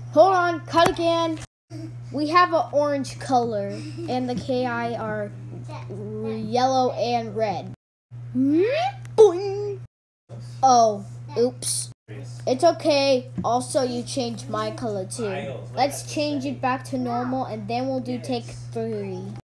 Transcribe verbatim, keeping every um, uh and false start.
Hold on, cut again. We have an orange color, and the K I are yellow and red. Boing. Oh, oops. It's okay. Also, you changed my color too. Let's change it back to normal, and then we'll do take three.